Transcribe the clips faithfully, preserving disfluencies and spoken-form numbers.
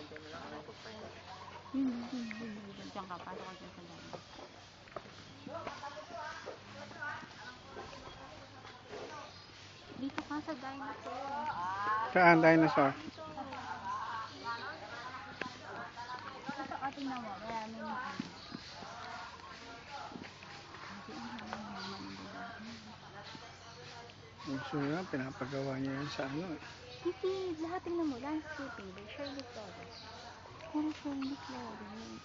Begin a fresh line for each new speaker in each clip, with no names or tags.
Yun, yun, yun, yun. Diyan ka, pasok ka dyan sa dami. Dito ka sa dinosaur.
Saan dinosaur?
Ito, ating naman. Maraming ano.
Gusto nyo, pinapagawa niya yan sa ano eh.
Hindi, lahat tingnan mo. Landscaping by Shirley Flores. Puro Shirley Flores.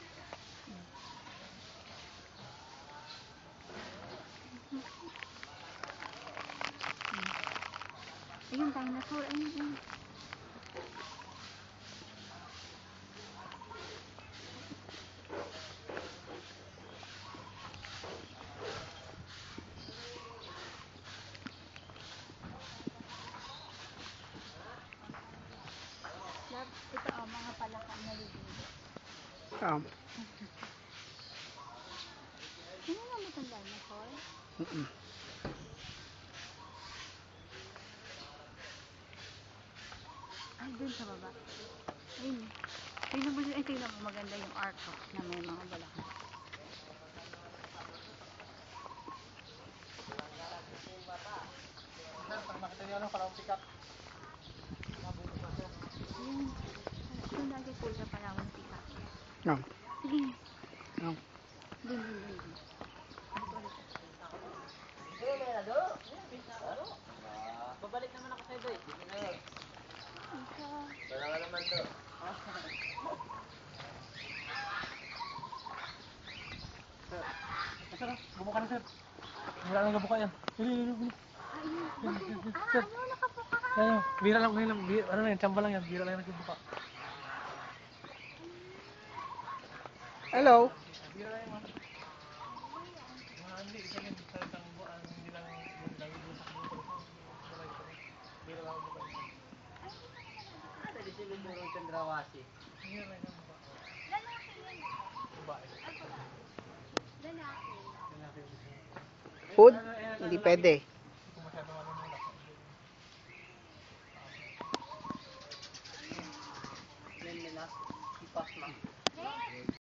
Ayun, dinosaur. Ayun, ayun. Ito oh, mga palaka na liligo.
Saan?
Ano naman itong dinosaur?
Mm -mm.
Ay, dun sa baba. Ayun. Tingnan mo, ay, tingnan mo, maganda yung arc oh, na may mga balaka. Ayun. Doon lagi po sa Palawan pick-up.
No.
Sige.
No.
Dun, dun, dun, dun.
Babalik naman ako sa iba eh.
Isa.
Wala ka naman to. Sir, sir, bubuka na sir. Wala nang gabuka yan. Hili, hili, hili.
Ayun. Ah, ano, nakabuka ka.
Yan, bira lang, bira lang, bira, ano yan, tsamba lang yan, bira lang yung nagbubuka.
Hello.
Bira lang yan, mga hindi, isa yun, sa isang buwan, hindi lang, hindi lang yung busak dito. Bira lang yung buka. Ah, nalisibin mo ng Chandrawasi. Bira lang yung buka.
Lalaki yan.
Babae.
Lalaki.
Lalaki.
Food? Hindi pwede.